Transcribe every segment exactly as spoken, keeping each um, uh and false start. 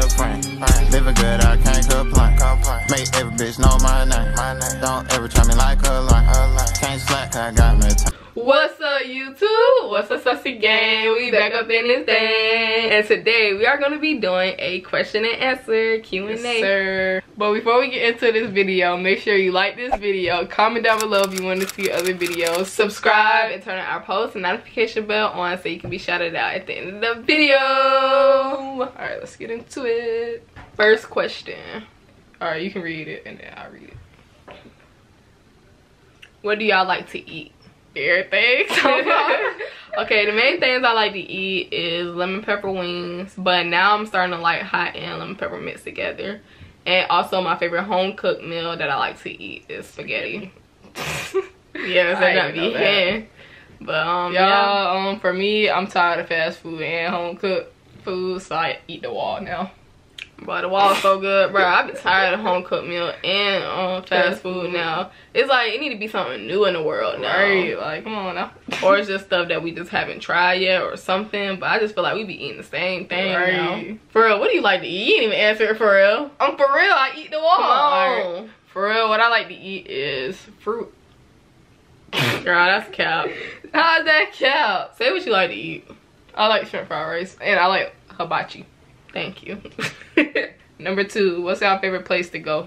friend. Living good, I can't complain. Make every bitch know my name. Don't ever try me like a line. Can't slack, I got me time. What's up, YouTube? What's up, Sussy Gang? We back up in this thing, and today we are going to be doing a question and answer Q and A. Yes, sir. But before we get into this video, make sure you like this video, comment down below if you want to see other videos, subscribe, and turn on our post and notification bell on so you can be shouted out at the end of the video. All right, let's get into it. First question. All right, you can read it and then I'll read it. What do y'all like to eat? Everything. Okay, the main things I like to eat is lemon pepper wings, but now I'm starting to like hot and lemon pepper mixed together. And also my favorite home cooked meal that I like to eat is spaghetti. Yeah, so that be hand. But um y'all, yeah. um for me, I'm tired of fast food and home cooked food, so I eat the wall now. But the wall is so good, bro. I be tired of home cooked meal and um fast food now. It's like it need to be something new in the world now. Right, like come on now. Or it's just stuff that we just haven't tried yet or something. But I just feel like we be eating the same thing right now. For real, what do you like to eat? You didn't even answer it for real. I'm for real. I eat the wall. Come on. Right. For real, what I like to eat is fruit. Girl, that's cap. How's that cap? Say what you like to eat. I like shrimp fried rice and I like hibachi. Thank you. Number two, what's our favorite place to go?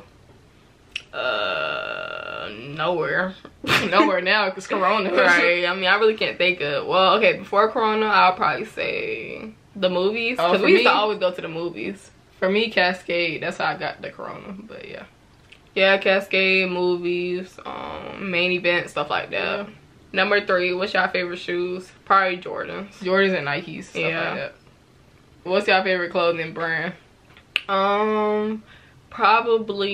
Uh, nowhere. Nowhere now because Corona. Right. I mean, I really can't think of. Well, okay, before Corona, I'll probably say the movies. Because oh, we used me, to always go to the movies. For me, Cascade. That's how I got the Corona. But yeah. Yeah, Cascade, movies, um, main event, stuff like that. Yeah. Number three, what's your favorite shoes? Probably Jordans. Jordans and Nikes. Stuff yeah. Like that. What's your favorite clothing brand? Um, probably,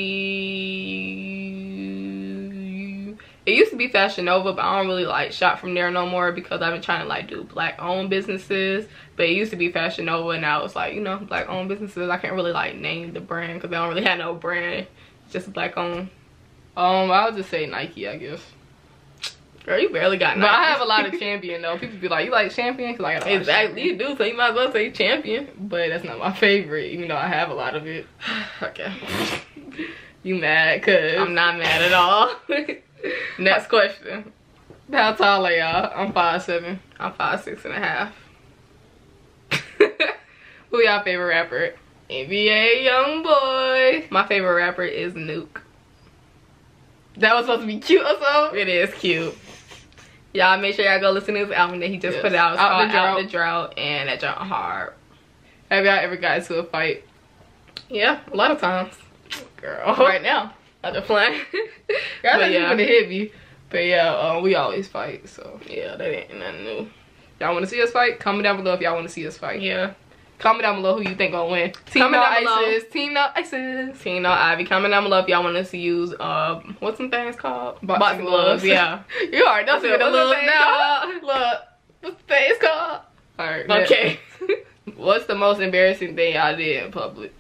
it used to be Fashion Nova, but I don't really like shop from there no more because I've been trying to like do black owned businesses. But it used to be Fashion Nova and now it's like, you know, black owned businesses. I can't really like name the brand because they don't really have no brand. It's just black owned. Um, I'll just say Nike, I guess. Girl, you barely got Nike. But I have a lot of Champion though. People be like, you like Champion? Cause I got a lot exactly, you do, so you might as well say Champion. But that's not my favorite, even though I have a lot of it. Okay. You mad? Cause I'm not mad at all. Next question. How tall are y'all? I'm five seven. I'm five six and a half. Who y'all favorite rapper? N B A Youngboy. My favorite rapper is Nuke. That was supposed to be cute or something? It is cute. Y'all make sure y'all go listen to his album that he just yes. put out. It's out called the Out the Drought, and that jump hard. Have y'all ever got into a fight? Yeah, a lot of times. Girl. Right now. I'm just playing. Y'all think you gonna hit me. But yeah, uh, we always fight, so yeah, that ain't nothing new. Y'all wanna see us fight? Comment down below if y'all wanna see us fight. Yeah. Comment down below who you think gonna win. Team No Isis. Team No Isis. Team No Ivy. Comment down below if y'all want us to use uh what's some things called? Boxing, Boxing gloves. gloves. Yeah. You already know what the little now. Look, what's the things called? Alright. Okay. What's the most embarrassing thing y'all did in public?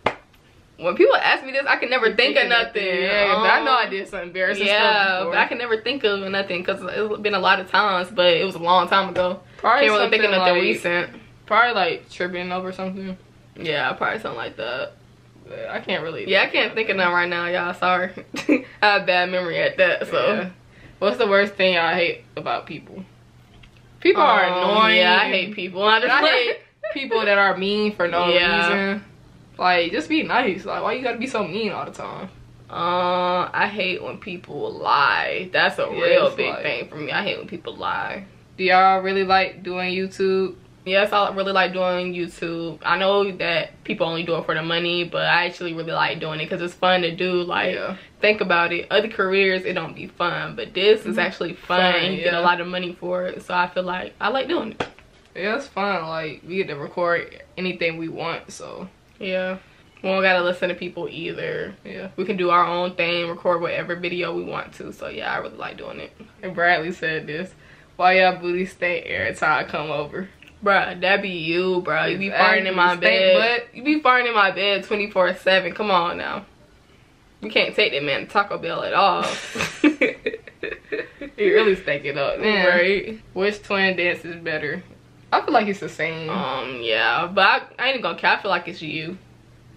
When people ask me this, I can never you think, think of nothing. nothing. Yeah, um, I know I did some embarrassing yeah, stuff Yeah, but I can never think of nothing because it's been a lot of times, but it was a long time ago. Probably can't really think of nothing like, recent. Probably like tripping over something. Yeah, probably something like that. But I can't really. Yeah, I can't think of none right now, y'all. Sorry. I have bad memory at that. So, yeah. What's the worst thing y'all hate about people? People um, are annoying. Yeah, I hate people. I, just I hate people that are mean for no yeah. reason. Like, just be nice. Like, why you gotta be so mean all the time? Uh, I hate when people lie. That's a yeah, real big like, thing for me. I hate when people lie. Do y'all really like doing YouTube? Yes, I really like doing YouTube. I know that people only do it for the money, but I actually really like doing it because it's fun to do. Like, yeah. think about it. Other careers, it don't be fun, but this mm-hmm. is actually fun. fun and you yeah. get a lot of money for it, so I feel like I like doing it. Yeah, it's fun. Like, we get to record anything we want, so yeah. We don't gotta listen to people either. Yeah, we can do our own thing, record whatever video we want to. So yeah, I really like doing it. And Bradley said this: why y'all booty stink every time I come over? Bruh, that be you, bro. You be farting in my bed. You be farting in my bed twenty-four seven. Come on now. You can't take that man to Taco Bell at all. He really stank it up, man. Right? Which twin dance is better? I feel like it's the same. Um, yeah, but I, I ain't gonna care. I feel like it's you.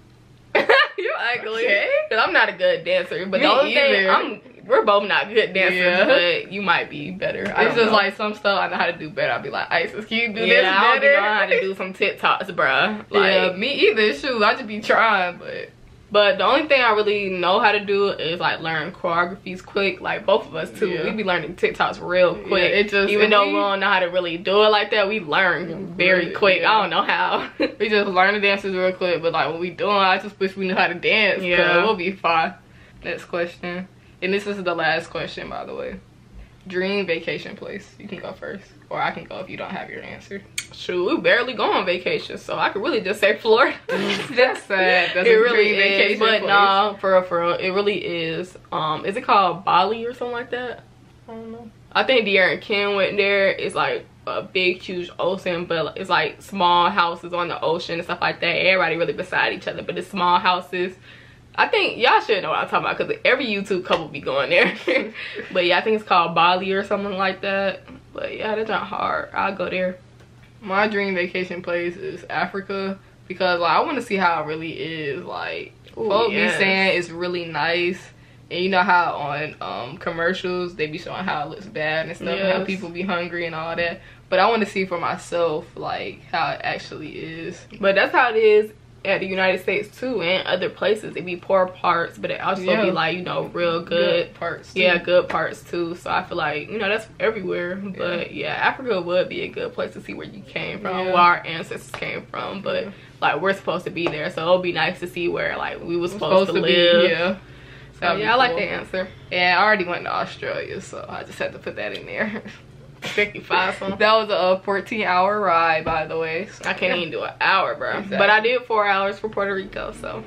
You ugly. Okay. Cause I'm not a good dancer. But Me the only thing, either. I'm we're both not good dancers, Yeah. but you might be better. I It's don't just know. like some stuff I know how to do better. I'll be like, Isis, can you do yeah, this I don't be better? knowing how to do some TikToks, bruh. Like, Yeah, me either. Shoot, I just be trying, but but the only thing I really know how to do is like learn choreographies quick. Like both of us too. Yeah. We be learning TikToks real quick. Yeah, it just- even if though we- we don't know how to really do it like that, we learn very Right, quick. yeah. I don't know how. we just learn the dances real quick. But like when we doing, I just wish we knew how to dance. Yeah. Yeah, we'll be fine. Next question, and this is the last question, by the way. Dream vacation place. You can go first, or I can go if you don't have your answer. Shoot, we barely go on vacation, so I could really just say Florida. That's sad. That's it a really dream is, vacation but place. no, for real, for real, it really is. Um, is it called Bali or something like that? I don't know. I think De'Aaron and Ken went there. It's like a big, huge ocean, but it's like small houses on the ocean and stuff like that. Everybody really beside each other, but it's small houses. I think y'all should know what I'm talking about because every YouTube couple be going there. But yeah, I think it's called Bali or something like that. But yeah, that's not hard. I'll go there. My dream vacation place is Africa because like I want to see how it really is. Like Ooh, folks yes. be saying it's really nice, and you know how on um, commercials they be showing how it looks bad and stuff, and how Yes. people be hungry and all that. But I want to see for myself like how it actually is. But that's how it is at the United States too, and other places. It be poor parts, but it also Yeah. be like, you know, real good. Good parts. too. Yeah, good parts too. So I feel like, you know, that's everywhere. But yeah, Africa would be a good place to see where you came from, Yeah. where our ancestors came from. But Yeah. like we're supposed to be there, so it'll be nice to see where like we was We're supposed, to, live. Be, yeah. So That'd be yeah, I like cool. the answer. And I already went to Australia, so I just had to put that in there. fifty-five something. That was a fourteen hour ride, by the way. So, I can't yeah. even do an hour, bro. Exactly. But I did four hours for Puerto Rico, so.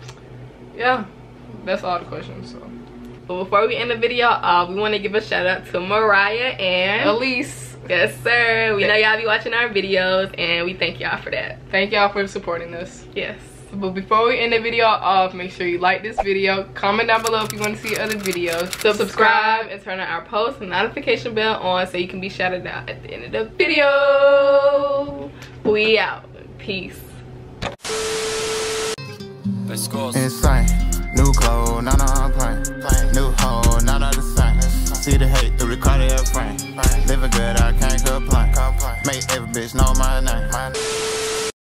Yeah, that's all the questions. So, But before we end the video, uh, we want to give a shout out to Mariah and Elise, yes, sir. We know y'all be watching our videos, and we thank y'all for that. thank y'all for supporting us. Yes. But before we end the video off, make sure you like this video, comment down below if you want to see other videos, Subscribe and turn on our post and notification bell on so you can be shouted out at the end of the video. We out. Peace. Let's go. Insane. New clothes, not on plane. New hoe, not on the same. See the hate through the Cartier frame. Living good, I can't complain. Make every bitch know my name.